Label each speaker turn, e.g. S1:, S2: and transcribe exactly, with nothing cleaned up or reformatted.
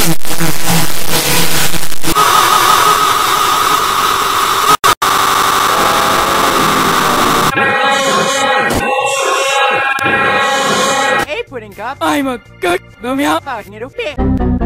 S1: Hey, Pudding Cup.
S2: I'm a good. Boom, yeah.
S1: Magnifique.